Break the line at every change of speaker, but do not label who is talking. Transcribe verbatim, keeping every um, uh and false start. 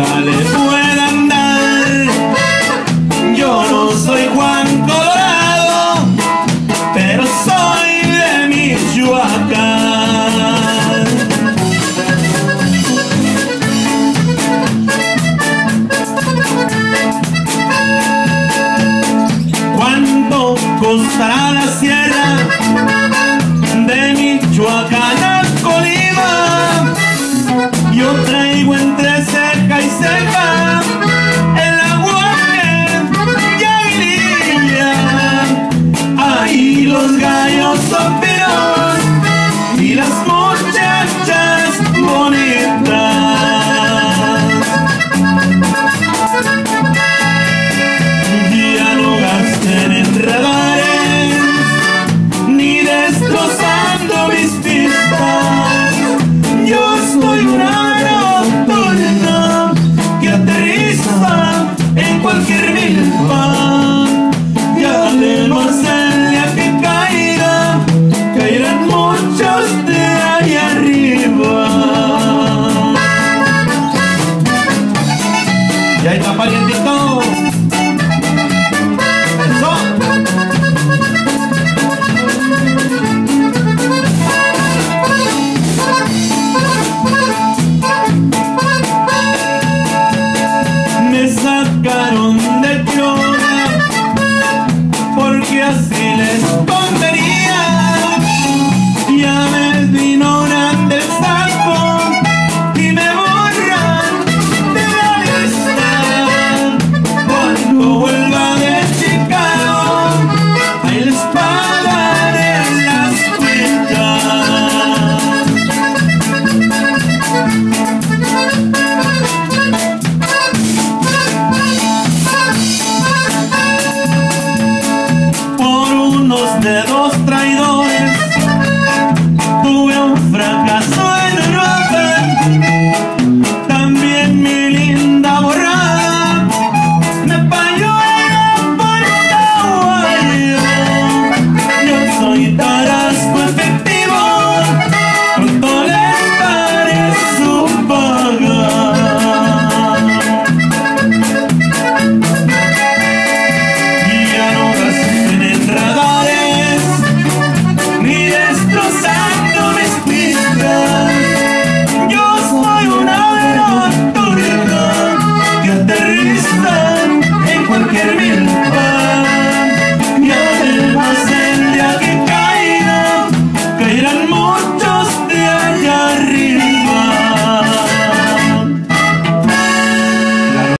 le puedan dar. Yo no soy Juan Colorado, pero soy de Michoacán. ¿Cuánto costará la sierra de Michoacán a Colima? Yo traigo entre ceja y ceja el aguaje y aguililla. Ahí los gallos son feos y las muchachas bonitas. Ya no gasten en radares ni destrozando mis pistas. Yo soy una nocturna que aterriza en cualquier milpa. Ya de Marcelia que caiga, caerán muchos de ahí arriba. Ya está parientito.